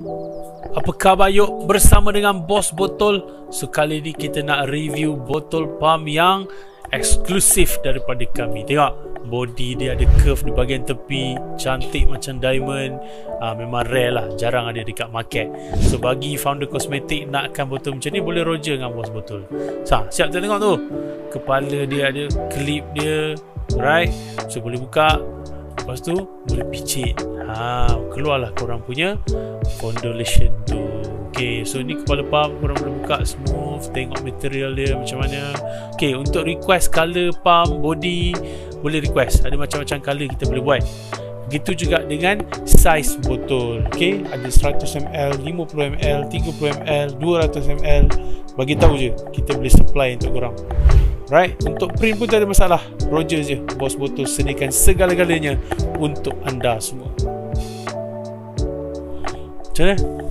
Apa khabar yuk, bersama dengan Bos Botol. So kali ni kita nak review botol pump yang eksklusif daripada kami. Tengok body dia ada curve di bahagian tepi, cantik macam diamond. Memang rare lah, jarang ada dekat market. So bagi founder kosmetik nakkan botol macam ni, boleh roger dengan Bos Botol. Siap kita tengok tu. Kepala dia ada clip dia, right? So boleh buka, lepas tu boleh picit. Keluarlah korang punya foundation tu. Okay, so ni kepala pump, korang boleh buka smooth, tengok material dia macam mana. Okay, untuk request color pump body, boleh request, ada macam-macam color kita boleh buat. Begitu juga dengan size botol. Okay, ada 100ml, 50ml, 30ml, 200ml. Bagi tahu je, kita boleh supply untuk korang. Right, untuk print pun tak ada masalah. Roger je, Bos Botol sediakan segala-galanya untuk anda semua. Macam mana?